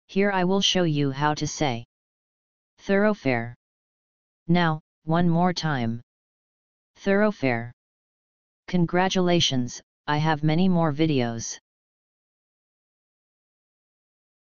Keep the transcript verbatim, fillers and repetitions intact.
Here I will show you how to say thoroughfare. Now, one more time. Thoroughfare. Congratulations, I have many more videos.